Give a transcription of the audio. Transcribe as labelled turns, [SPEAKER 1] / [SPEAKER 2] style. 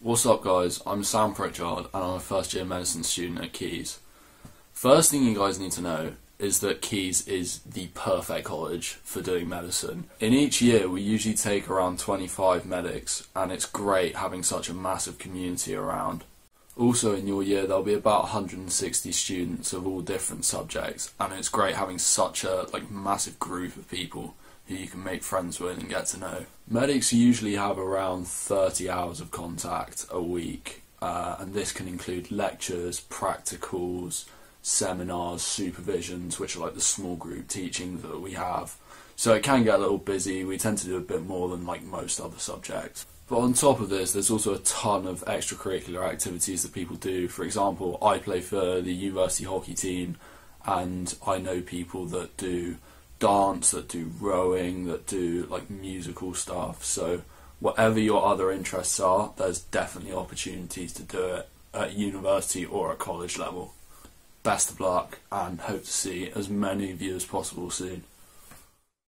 [SPEAKER 1] What's up guys, I'm Sam Pritchard and I'm a first year medicine student at Keys. First thing you guys need to know is that Keys is the perfect college for doing medicine. In each year we usually take around 25 medics and it's great having such a massive community around. Also in your year there'll be about 160 students of all different subjects and it's great having such a massive group of people who you can make friends with and get to know. Medics usually have around 30 hours of contact a week, and this can include lectures, practicals, seminars, supervisions, which are like the small group teaching that we have. So it can get a little busy. We tend to do a bit more than most other subjects. But on top of this, there's also a ton of extracurricular activities that people do. For example, I play for the university hockey team, and I know people that do dance, that do rowing, that do musical stuff. So whatever your other interests are, there's definitely opportunities to do it at university or at college level. Best of luck and hope to see as many of you as possible soon.